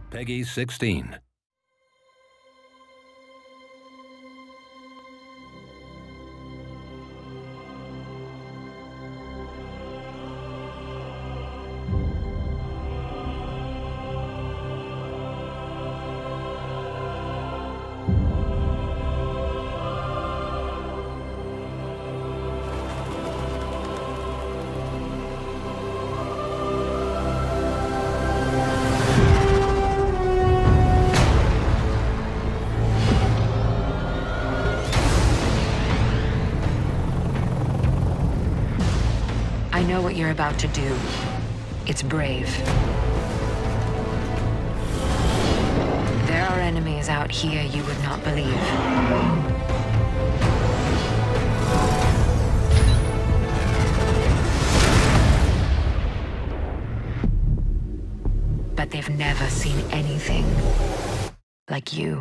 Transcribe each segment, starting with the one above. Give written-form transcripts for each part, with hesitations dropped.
Peggy 16. I know what you're about to do. It's brave. There are enemies out here you would not believe. But they've never seen anything like you.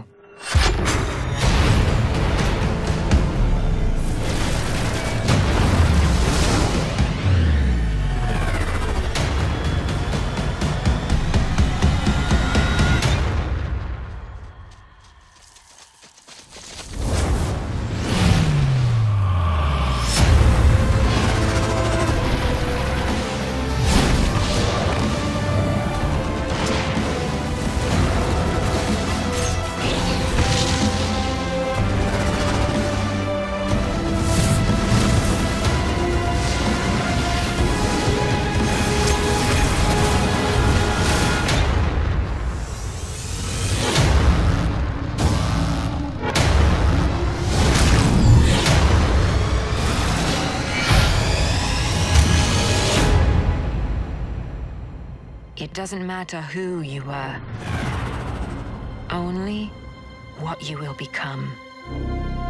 It doesn't matter who you were, only what you will become.